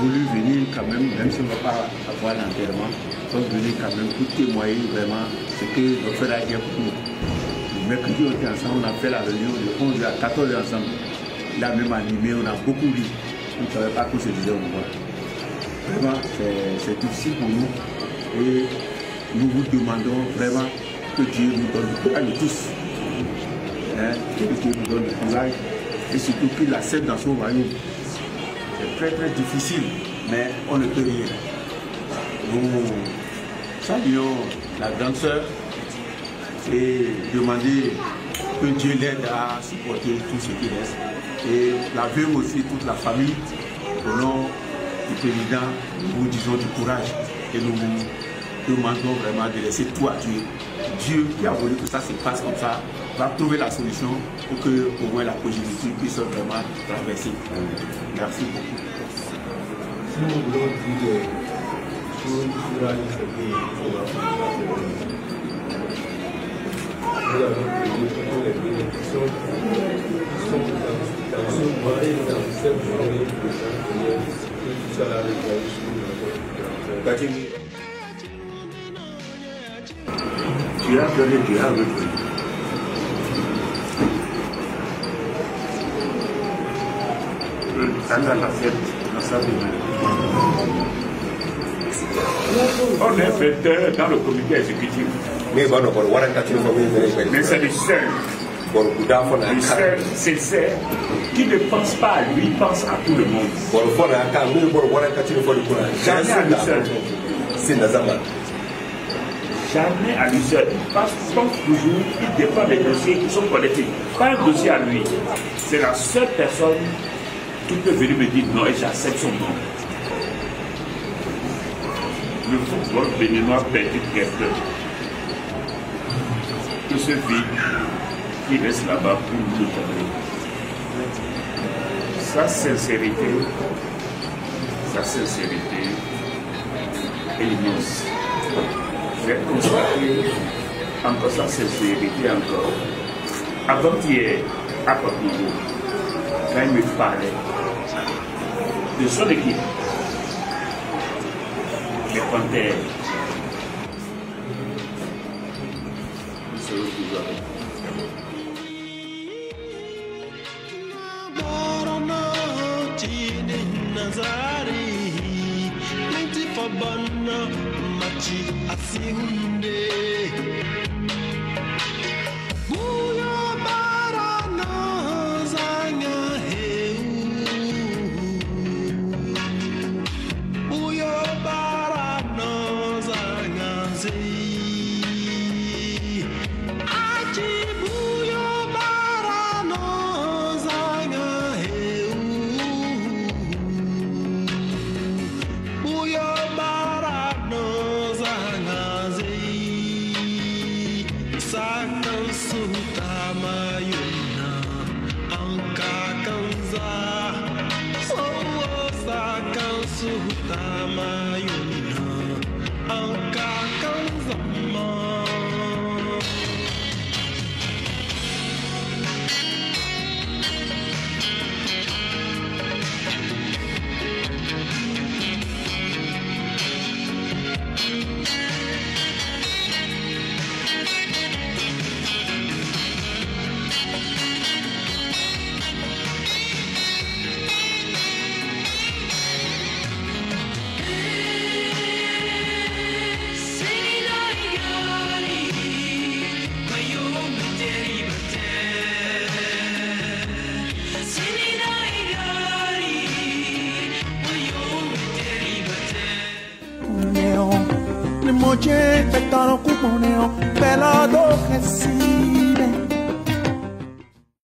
voulu venir quand même si on ne va pas avoir l'enterrement, sont venus quand même pour témoigner vraiment ce que notre frère a dit pour nous. Le mercredi, on était ensemble, on a fait la réunion de 11h à 14h ensemble. Il a même animé, on a beaucoup ri. On ne savait pas qu'on se disait au revoir. Vraiment, c'est difficile pour nous. Et nous vous demandons vraiment que Dieu nous donne le courage de tous. Que Dieu nous donne le courage. Et surtout qu'il l'accepte dans son royaume. C'est très très difficile, mais on ne peut rien. Nous saluons la grande sœur et demander que Dieu l'aide à supporter tout ce qui reste. Et la veuve aussi, toute la famille, au nom du président, nous vous disons du courage et nous vous demandons vraiment de laisser tout à Dieu. Dieu qui a voulu que ça se passe comme ça va trouver la solution pour que au moins la progéniture puisse vraiment traverser. Merci beaucoup. Si nous voulons dire des choses sur la liste nous avons payé pour les bénéficiaires qui sont dans ce mois et dans cette journée de Saint-Pierre, que tout ça a réglé sur notre. Tu as donné, tu as repris. On est fait dans le comité exécutif. Mais c'est le seul. Le seul sincère qui ne pense pas à lui, pense à tout le monde. Jamais à lui seul. Jamais à lui seul. Parce que toujours, il dépend des dossiers qui sont collectés. Pas un dossier à lui. C'est la seule personne qui peut venir me dire non et j'accepte son nom. Le football béninois perdit quelqu'un. Que ce vide qui reste là-bas pour nous donner. Sa sincérité est immense. J'ai constaté encore sa sincérité encore. Avant-hier, à Porto-Novo, quand il me parlait de son équipe, les Panthères, nous serons toujours avec vous. Moje, petaro kuponeo,